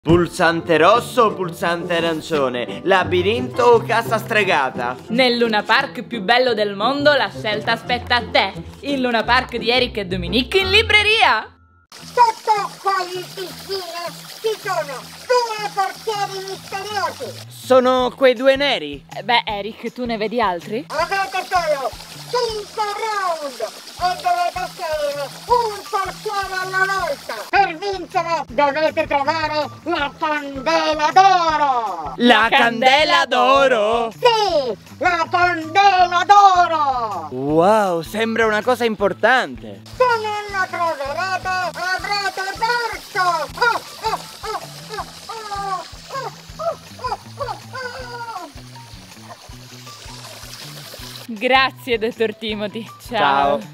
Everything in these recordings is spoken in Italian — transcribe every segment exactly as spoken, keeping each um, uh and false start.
Pulsante rosso o pulsante arancione? Labirinto o casa stregata? Nel Luna Park più bello del mondo la scelta aspetta a te. Il Luna Park di Eric e Dominique in libreria. Sotto quali piscine ci sono due portieri misteriosi. Sono quei due neri? Eh, beh, Eric, tu ne vedi altri? Avete solo cinque round e dovete scegliere un portiere alla volta. Per vincere dovete trovare la candela d'oro. La candela d'oro? Sì, la candela d'oro. Wow, sembra una cosa importante. Se non la troverete avrete perso. Oh, oh, oh, oh, oh, oh, oh, oh, oh. Grazie, dottor Timothy. Ciao. Ciao.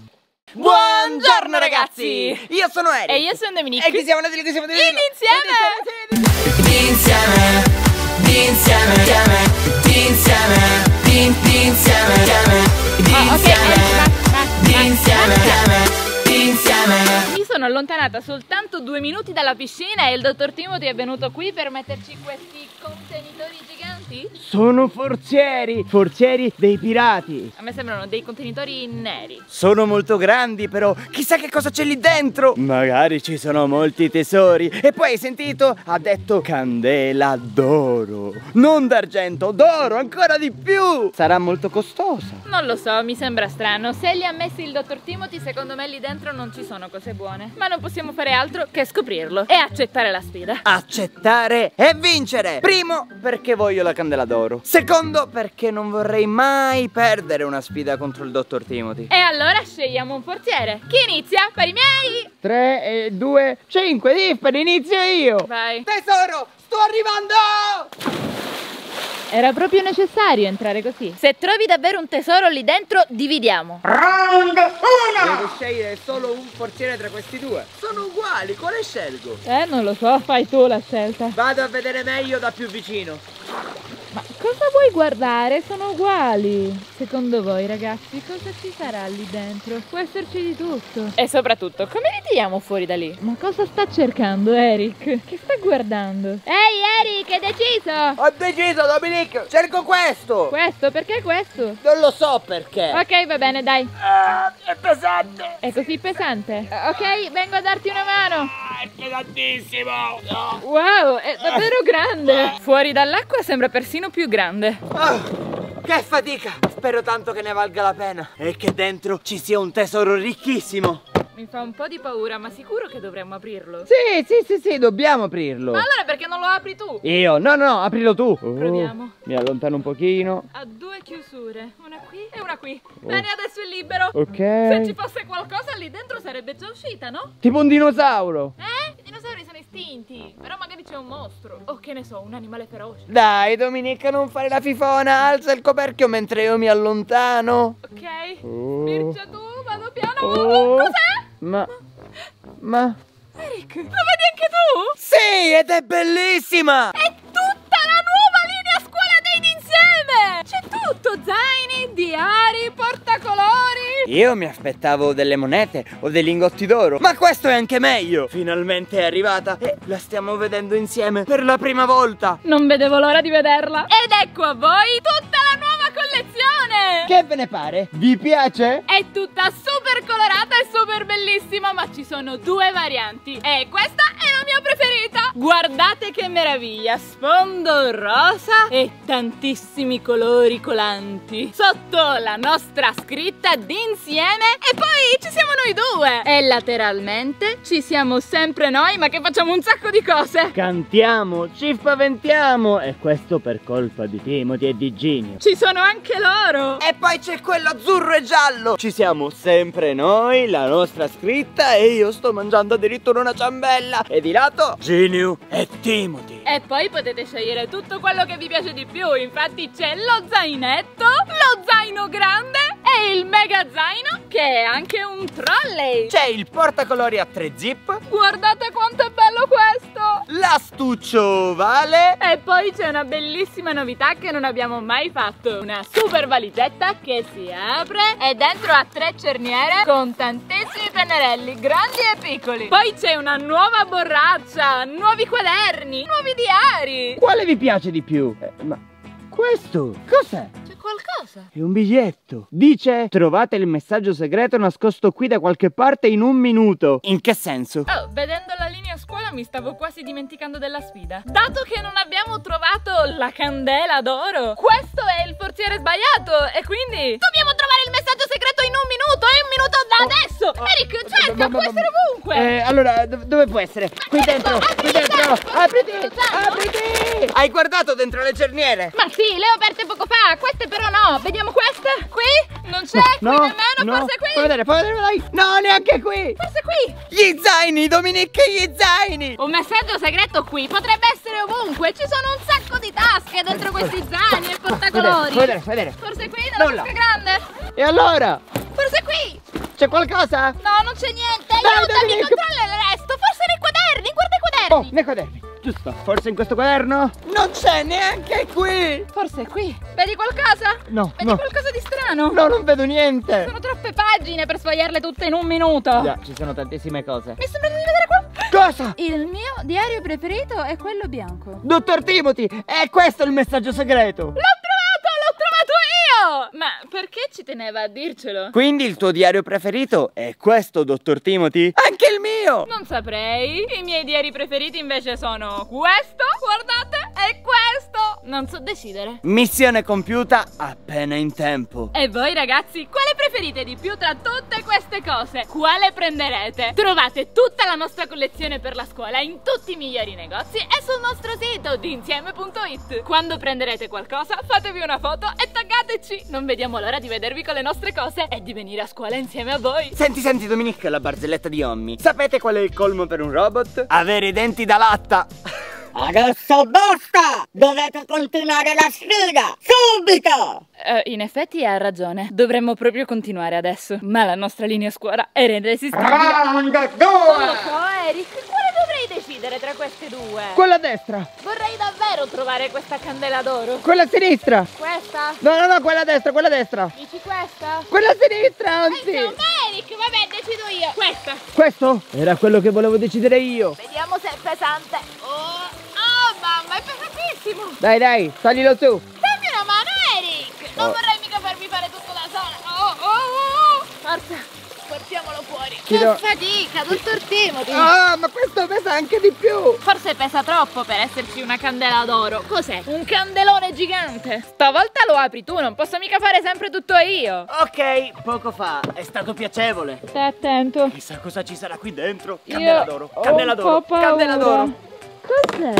Buongiorno ragazzi! Io sono Eric. E io sono Dominique. E qui siamo noi, qui siamo noi. Insieme! Insieme, insieme, insieme, insieme, insieme, Oh, ok, Eric, va, va, insieme, va. insieme. Mi sono allontanata soltanto due minuti dalla piscina e il dottor Timothy è venuto qui per metterci questi contenitori giganti. Sono forzieri, forzieri dei pirati. A me sembrano dei contenitori neri. Sono molto grandi, però chissà che cosa c'è lì dentro. Magari ci sono molti tesori. E poi hai sentito? Ha detto candela d'oro. Non d'argento, d'oro, ancora di più. Sarà molto costosa. Non lo so, mi sembra strano. Se li ha messi il dottor Timothy, secondo me lì dentro non ci sono cose buone. Ma non possiamo fare altro che scoprirlo e accettare la sfida. Accettare e vincere. Primo, perché voglio la candela d'oro. Secondo, perché non vorrei mai perdere una sfida contro il dottor Timothy. E allora scegliamo un portiere. Chi inizia? Per i miei! tre, due, cinque, dispari, inizio io. Vai. Tesoro, sto arrivando! Era proprio necessario entrare così. Se trovi davvero un tesoro lì dentro, dividiamo. Round uno. Devo scegliere solo un portiere tra questi due. Sono uguali, quale scelgo? Eh, non lo so, fai tu la scelta. Vado a vedere meglio da più vicino. Ma cosa vuoi guardare? Sono uguali. Secondo voi, ragazzi, cosa ci sarà lì dentro? Può esserci di tutto. E soprattutto, come li tiriamo fuori da lì? Ma cosa sta cercando Eric? Che sta guardando? Ehi Eric, hai deciso? Ho deciso, Dominique, cerco questo. Questo? Perché questo? Non lo so perché. Ok, va bene, dai. Ah, è pesante. È così pesante? Eh, Ok, vengo a darti una mano. Ah, è pesantissimo. No. Wow, è davvero grande. Fuori dall'acqua sembra persino più grande. Ah, che fatica. Spero tanto che ne valga la pena e che dentro ci sia un tesoro ricchissimo. Mi fa un po' di paura, ma sicuro che dovremmo aprirlo? Sì, sì, sì, sì, dobbiamo aprirlo. Ma allora perché non lo apri tu? Io? No, no, no, aprilo tu. Oh, Proviamo. mi allontano un pochino. Ha due chiusure, una qui e una qui. Bene, adesso è libero. Ok. Se ci fosse qualcosa lì dentro sarebbe già uscita, no? Tipo un dinosauro. Eh? I dinosauri sono estinti. Però magari c'è un mostro. O che ne so, un animale feroce. Dai, Dominica, non fare la fifona. Alza il coperchio mentre io mi allontano. Ok? Oh. Spircia tu, vado piano. Oh. Cos'è? Ma... Ma... Eric, lo vedi anche tu? Sì, ed è bellissima! È tutta la nuova linea Scuola Date Insieme! C'è tutto, zaini, diari, portacolori. Io mi aspettavo delle monete o dei lingotti d'oro, ma questo è anche meglio! Finalmente è arrivata e la stiamo vedendo insieme per la prima volta! Non vedevo l'ora di vederla. Ed ecco a voi tutta la nuova collezione! Che ve ne pare? Vi piace? È tutta super colorata e super bellissima, ma ci sono due varianti e questa è la mia preferita. Guardate che meraviglia, sfondo rosa e tantissimi colori colanti. Sotto la nostra scritta d'insieme e poi ci siamo noi due. E lateralmente ci siamo sempre noi, ma che facciamo un sacco di cose. Cantiamo, ci spaventiamo e questo per colpa di Timothy e di Ginny. Ci sono anche loro. E poi c'è quello azzurro e giallo. Ci siamo sempre noi, la nostra scritta e io sto mangiando addirittura una ciambella. E di lato Ginny e Timothy. E poi potete scegliere tutto quello che vi piace di più. Infatti c'è lo zainetto, lo zaino grande e il mega zaino che è anche un trolley. C'è il portacolori a tre zip. Guardate quanto è bello bello questo! L'astuccio ovale. E poi c'è una bellissima novità che non abbiamo mai fatto. Una super valigetta che si apre e dentro ha tre cerniere con tantissimi pennarelli, grandi e piccoli. Poi c'è una nuova borraccia, nuovi quaderni, nuovi diari. Quale vi piace di più? Eh, ma questo cos'è? C'è qualcosa? È un biglietto. Dice: trovate il messaggio segreto nascosto qui da qualche parte in un minuto. In che senso? Oh, vedendo la linea scuola mi stavo quasi dimenticando della sfida. Dato che non abbiamo trovato la candela d'oro, questo è il forziere sbagliato e quindi dobbiamo trovare il messaggio segreto in un minuto. È un minuto da adesso. Eric, cerca, può essere ovunque. Eh, allora, dov- dove può essere? Qui dentro, qui dentro. Apriti, apriti. Hai guardato dentro le cerniere? Ma sì, le ho aperte poco fa. Queste però no. Vediamo queste. Qui? Non c'è? No, qui nemmeno? no. Forse qui? Fai vedere, fai vedere, dai. No, neanche qui. Forse qui? Gli zaini, Dominique, gli zaini. Un messaggio segreto qui. Potrebbe essere ovunque. Ci sono un sacco di tasche dentro questi zaini e portacolori. Fai vedere, fai vedere. Forse qui? Nella Nulla. tasca grande? E allora? Forse qui? C'è qualcosa? No, non c'è niente. Dai, Aiutami, Dominique. controlla il resto. Forse nei quaderni. Guarda i Oh, quaderni. nei quaderni. Giusto. Forse in questo quaderno? Non c'è neanche qui. Forse qui. Vedi qualcosa? No, Vedi no. qualcosa di strano? No, non vedo niente. Sono troppe pagine per sfogliarle tutte in un minuto. Già, ci sono tantissime cose. Mi sembra di vedere qua. Cosa? Il mio diario preferito è quello bianco. Dottor Timothy, è questo il messaggio segreto. L'ho trovato, l'ho trovato io! Ma perché ci teneva a dircelo? Quindi il tuo diario preferito è questo, dottor Timothy? Anche il mio! Non saprei. I miei diari preferiti invece sono questo, guardate, e questo. Non so decidere. Missione compiuta appena in tempo. E voi ragazzi, quale preferite di più tra tutte queste cose? Quale prenderete? Trovate tutta la nostra collezione per la scuola in tutti i migliori negozi e sul nostro sito dinsieme punto it. Quando prenderete qualcosa, fatevi una foto e taggateci. Non vediamo l'ora di vedervi con le nostre cose e di venire a scuola insieme a voi. Senti, senti Dominique, la barzelletta di Ommi. Sapete qual è il colmo per un robot? Avere i denti da latta. Adesso basta! Dovete continuare la sfida! Subito! Uh, in effetti ha ragione. Dovremmo proprio continuare adesso. Ma la nostra linea scuola era irresistibile. Round Non lo due! so, Eric, quale dovrei decidere tra queste due? Quella a destra. Vorrei davvero trovare questa candela d'oro. Quella a sinistra. Questa? No, no, no, quella a destra, quella a destra. Dici questa? Quella a sinistra, Eh, anzi. insomma, Eric, vabbè, decido io. Questa. Questo era quello che volevo decidere io. Vediamo se è pesante. Oh, oh mamma, è pesantissimo. Dai, dai, taglilo su. Dammi una mano, Eric. Non Oh. vorrei mica farmi fare tutto da sola. Oh, oh, oh. Forza, portiamolo fuori. Ti Che do- fatica, dottor Timothy. Ah, ma questo pesa anche di più. Forse pesa troppo per esserci una candela d'oro. Cos'è? Un candelone gigante. Stavolta lo apri tu, non posso mica fare sempre tutto io. Ok, poco fa è stato piacevole. Stai attento. Chissà cosa ci sarà qui dentro. Io Candela d'oro, ho candela un d'oro, po' candela paura. d'oro. Cos'è?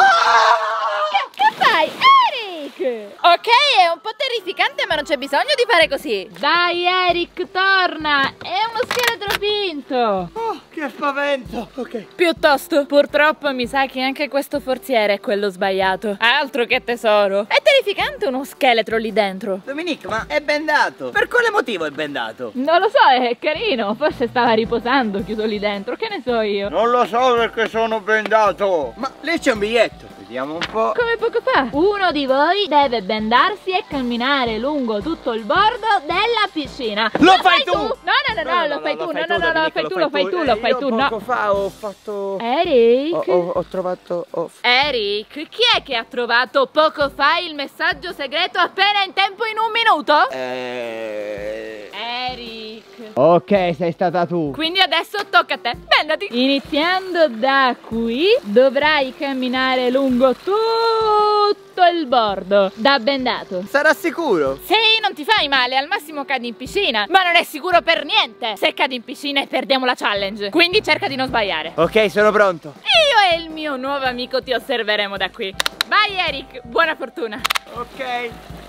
Che, che fai, Eric? Ok, è un po' terrificante, ma non c'è bisogno di fare così. Dai, Eric, torna. È uno scheletro finto. Oh, che spavento. Ok. Piuttosto, purtroppo mi sa che anche questo forziere è quello sbagliato. Altro che tesoro. È terrificante uno scheletro lì dentro. Dominique, ma è bendato. Per quale motivo è bendato? Non lo so, è carino. Forse stava riposando chiuso lì dentro. Che ne so io. Non lo so perché sono bendato. Ma lì c'è un biglietto. Vediamo un po'. Come poco fa. Uno di voi deve bendarsi e camminare lungo tutto il bordo della piscina. Lo fai tu? No, no, no, no, lo fai tu. No, no, no, lo fai tu, lo fai tu, lo fai tu. Io No. poco fa ho fatto... Eric? Ho, ho- ho trovato... ho- Eric, chi è che ha trovato poco fa il messaggio segreto appena in tempo in un minuto? Eh... Eric. Ok, sei stata tu. Quindi adesso tocca a te, bendati. Iniziando da qui dovrai camminare lungo tutto il bordo da bendato. Sarà sicuro? Sì, non ti fai male, al massimo cadi in piscina. Ma non è sicuro per niente. Se cadi in piscina perdiamo la challenge. Quindi cerca di non sbagliare. Ok, sono pronto. Io e il mio nuovo amico ti osserveremo da qui. Vai Eric, buona fortuna. Ok.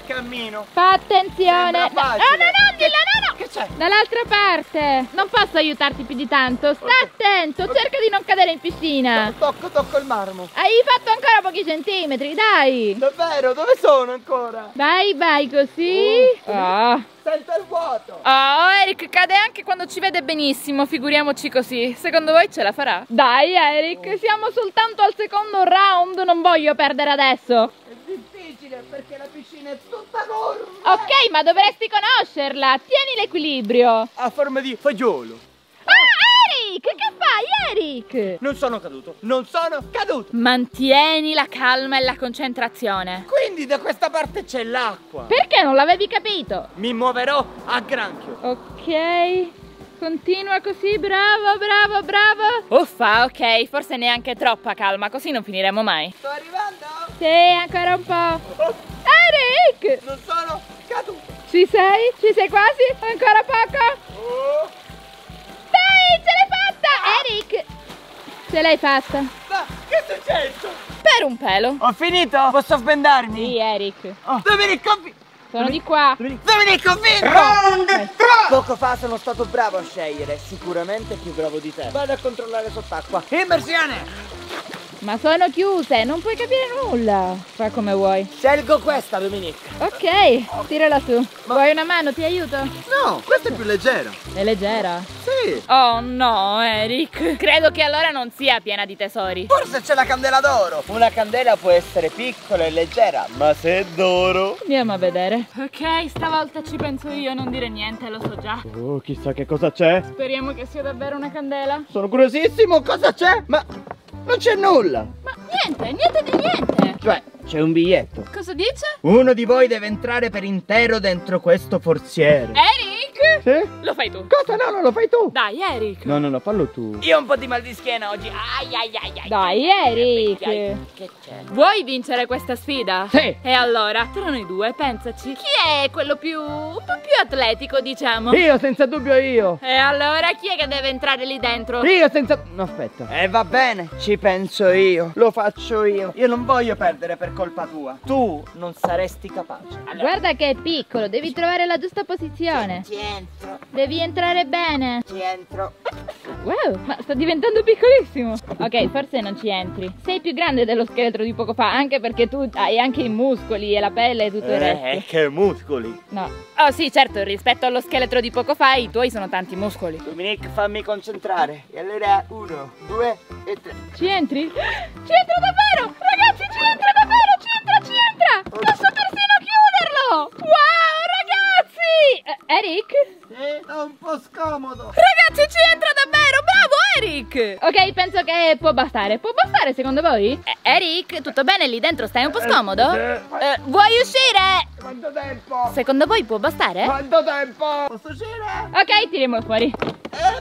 cammino. Fa attenzione. Sembra No, no, facile. no, dillo, no, no. Che c'è? Dall'altra parte. Non posso aiutarti più di tanto. Sta Ok. attento, cerca di non cadere in piscina. Tocco, tocco il marmo. Hai fatto ancora pochi centimetri, dai. Davvero? Dove sono ancora? Vai, vai così. Oh. Sento il vuoto. Oh, Eric cade anche quando ci vede benissimo, figuriamoci così. Secondo voi ce la farà? Dai, Eric, siamo soltanto al secondo round, non voglio perdere adesso. È difficile perché la piscina è tutta enorme. Ok, ma dovresti conoscerla. Tieni l'equilibrio. Ha forma di fagiolo. Ah, Eric, che fai, Eric? Non sono caduto, non sono caduto. Mantieni la calma e la concentrazione. Quindi da questa parte c'è l'acqua. Perché non l'avevi capito? Mi muoverò a granchio. Ok, continua così, bravo, bravo, bravo. Uffa, ok, forse neanche troppa calma, così non finiremo mai. Sto arrivando. Sì, ancora un po'. Oh, Eric! non sono caduto. Ci sei? Ci sei quasi? Ancora poco? Oh, Dai, ce l'hai fatta! Eric! Ce l'hai fatta. ma che è successo? Per un pelo. Ho finito? Posso sbendarmi? Sì, Eric. Oh, Domenico, confi- Sono di qua. Domenico, ho vinto! Round tre. Poco fa sono stato bravo a scegliere, sicuramente più bravo di te. Vado a controllare sott'acqua. Immersione! Ma sono chiuse, non puoi capire nulla. Fa come vuoi. Scelgo questa, Domenico. Ok, tirala su. Vuoi una mano? Ti aiuto? No, questa è più leggera. È leggera. Sì. Oh no, Eric. Credo che allora non sia piena di tesori. Forse c'è la candela d'oro. Una candela può essere piccola e leggera, ma se è d'oro. Andiamo a vedere. Ok, stavolta ci penso io, non dire niente, lo so già. Oh, chissà che cosa c'è. Speriamo che sia davvero una candela. Sono curiosissimo, cosa c'è? Ma non c'è nulla. Ma niente, niente di niente. Cioè, c'è un biglietto. Cosa dice? Uno di voi deve entrare per intero dentro questo forziere. Eric? Sì? Lo fai tu. Cosa? No, no, lo fai tu. Dai, Eric. No, no, no, fallo tu. Io ho un po' di mal di schiena oggi. Ai, ai, ai, ai. Dai, Eric. Che c'è? Vuoi vincere questa sfida? Sì. E allora, tra noi due, pensaci. Chi è quello più... un po' più atletico, diciamo? Io, senza dubbio io. E allora, chi è che deve entrare lì dentro? Io senza... No, aspetta. Eh, va bene, ci penso io. Lo faccio io. Io non voglio perdere per colpa tua. Tu non saresti capace. Guarda che è piccolo, devi trovare la giusta posizione. Ci entro, Devi entrare bene. ci entro. Wow, ma sta diventando piccolissimo. Ok, forse non ci entri. Sei più grande dello scheletro di poco fa, anche perché tu hai anche i muscoli e la pelle e tutto il resto. Eh, che muscoli. No. Oh sì, certo, rispetto allo scheletro di poco fa i tuoi sono tanti muscoli. Dominic, fammi concentrare. E allora, uno, due e tre. Ci entri? Ci entra davvero! Ragazzi, ci entra davvero! Ci entra, ci entra! Posso persino chiuderlo! Wow, ragazzi! Eh, Eric? Sì, è un po' scomodo. Ragazzi, ci entra davvero! Bravo, Eric! Ok, penso che può bastare. Può bastare, secondo voi? Eh, Eric, tutto bene lì dentro? Stai un po' scomodo? sì. Eh, vuoi uscire? Quanto tempo? Secondo voi può bastare? Quanto tempo? Posso uscire? Ok, tiriamolo fuori. E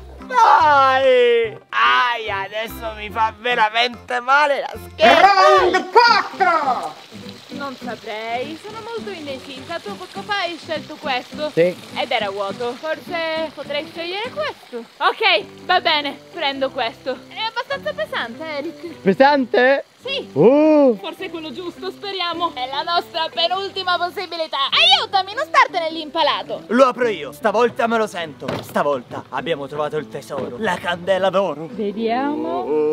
vai! Ai, adesso mi fa veramente male la schiena. Round quattro. Non saprei, sono molto indecisa. Tu poco fa hai scelto questo. Sì. Ed era vuoto. Forse potrei scegliere questo. Ok, va bene, prendo questo. È abbastanza pesante, Eric. Pesante? Sì, Oh! forse è quello giusto, speriamo. È la nostra penultima possibilità. Aiutami, non startene lì impalato. Lo apro io, stavolta me lo sento. Stavolta abbiamo trovato il tesoro, la candela d'oro. Vediamo.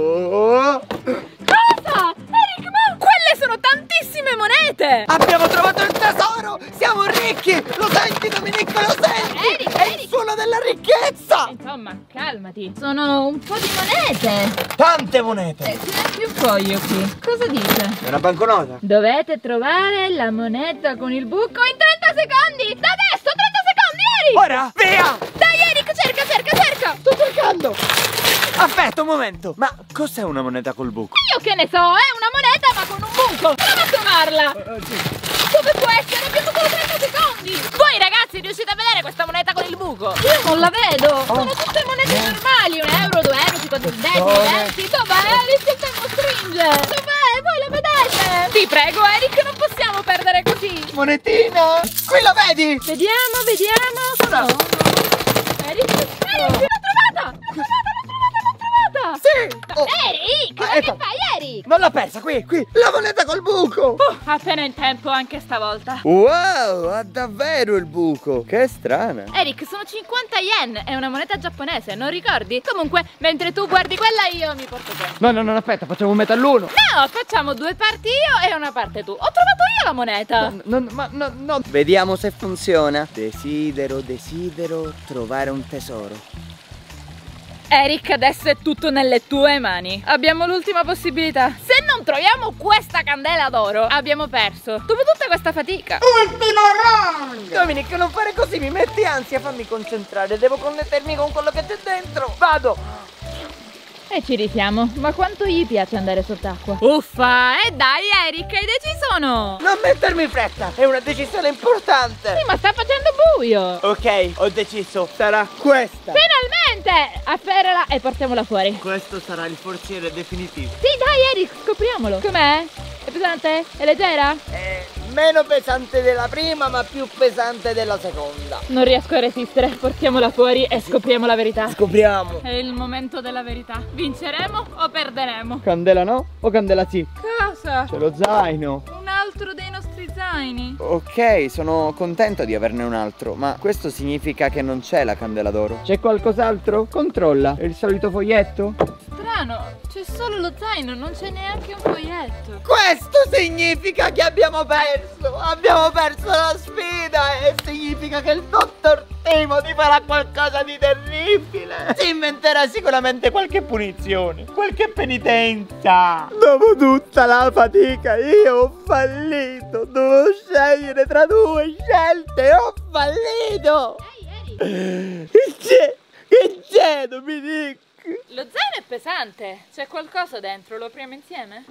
Oh! Cosa? Eric, ma quelle sono tantissime monete. Abbiamo trovato il tesoro! Siamo ricchi! Lo senti, Domenico, lo senti? Eric, È il Eric. suono della ricchezza! Insomma, calmati. Sono un po' di monete. Tante monete! Eh, c'è anche un foglio qui. Cosa dice? È una banconota? Dovete trovare la moneta con il buco in trenta secondi! Da adesso, trenta secondi, Eric! Ora, via! Dai, Eric, cerca, cerca, cerca! Sto cercando! Aspetta un momento! Ma cos'è una moneta col buco? Io che ne so, è una moneta ma con un buco! Prova a trovarla! Dove può essere? Abbiamo solo trenta secondi! Voi ragazzi riuscite a vedere questa moneta con il buco? Io non la vedo! Sono tutte monete normali! Un euro, due euro, cinquanta centesimi, venti! Dov'è? Visto il tempo stringe! Dov'è? Voi la vedete? Ti prego, Eric, non possiamo perdere così! Monetina! Qui la vedi? Vediamo, vediamo! No, no! Eric, Eric, l'ho trovata! L'ho trovata, l'ho trovata, l'ho trovata! Sì! Oh. Eric, Ah, ma ecco. che fai, Eric? Non l'ho persa, qui, qui! La moneta col buco! Uh, appena in tempo anche stavolta. Wow, ha davvero il buco! Che strana! Eric, sono cinquanta yen, è una moneta giapponese, non ricordi? Comunque, mentre tu guardi quella io mi porto te. No, no, no, aspetta, facciamo un metall'uno! No, facciamo due parti io e una parte tu. Ho trovato io la moneta. No, no, ma no, no. Vediamo se funziona. Desidero, desidero trovare un tesoro. Eric, adesso è tutto nelle tue mani. Abbiamo l'ultima possibilità. Se non troviamo questa candela d'oro, abbiamo perso. Dopo tutta questa fatica. Ultimo round! Dominic, non fare così, mi metti ansia, fammi concentrare. Devo connettermi con quello che c'è dentro. Vado! E ci risiamo. Ma quanto gli piace andare sott'acqua? Uffa, e dai Eric, hai deciso o no? Non mettermi in fretta, è una decisione importante. Sì, ma sta facendo buio. Ok, ho deciso, sarà questa. Finalmente! Afferrala e portiamola fuori. Questo sarà il forziere definitivo. Sì, dai Eric, scopriamolo. Com'è? È pesante? È leggera? È meno pesante della prima, ma più pesante della seconda. Non riesco a resistere, portiamola fuori e scopriamo la verità. Scopriamo. È il momento della verità. Vinceremo o perderemo? Candela no o candela sì? Cosa? C'è lo zaino. Un altro dei nostri zaini. Ok, sono contento di averne un altro, ma questo significa che non c'è la candela d'oro. C'è qualcos'altro? Controlla. È il solito foglietto? Strano, c'è solo lo zaino, non c'è neanche un foglietto. Questo significa che abbiamo perso! Abbiamo perso la sfida e significa che il dottor Timothy farà qualcosa di terribile! Si inventerà sicuramente qualche punizione, qualche penitenza! Dopo tutta la fatica io ho fallito! Dovevo scegliere tra due scelte e ho fallito! Ehi, Eric, Che c'è? Che c'è, Dominic? lo zaino è pesante. C'è qualcosa dentro, lo apriamo insieme?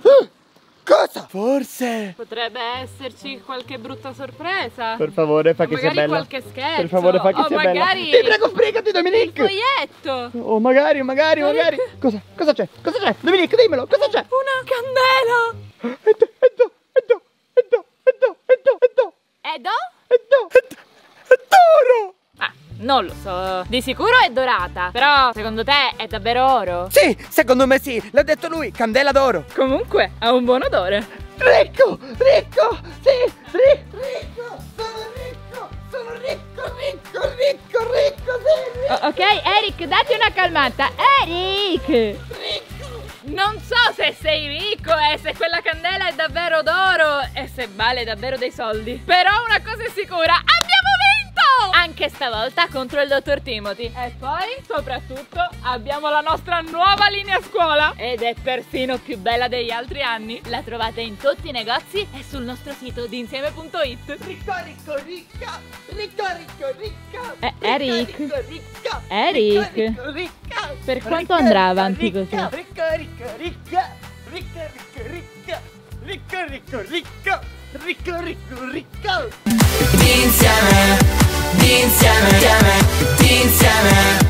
Cosa? Forse... Potrebbe esserci qualche brutta sorpresa. Per favore, fa O che sia magari bella. qualche scherzo. Per favore, fa che o sia magari bella. Ti prego, sbrigati, il Dominic. foglietto. Oh, magari, magari, Dominic. magari. Cosa? Cosa c'è? Cosa c'è? Dominic, dimmelo, cosa c'è? Una candela. E do, e do, e do, e do, e do, e do, e do, Edo? e do, e do, e d'oro! Ah, non lo so. Di sicuro è dorata. Però, secondo te, è davvero oro? Sì, secondo me sì, l'ha detto lui, candela d'oro. Comunque, ha un buon odore. Ricco, ricco, sì, ri- ricco, sono ricco, sono ricco, ricco, ricco, ricco, sì, ricco, O- ok, Eric, datti una calmata. Eric! ricco. Non so se sei ricco e se quella candela è davvero d'oro e se vale davvero dei soldi. Però una cosa è sicura, abbiamo vinto! Anche stavolta contro il dottor Timothy. E poi, soprattutto, abbiamo la nostra nuova linea scuola. Ed è persino più bella degli altri anni. La trovate in tutti i negozi e sul nostro sito dinsieme punto it. Ricco, ricco, ricca, ricco, ricco, ricca. Eh, Eric? Ricco, ricca, Eric? ricco, ricca. Per quanto Ricca, andrà ricca, avanti ricca, così? Ricca, ricca, ricca, ricca, ricca, ricca, ricca, ricca, ricca, ricca, ricca, ricca. D'insieme, d'insieme, d'insieme, d'insieme.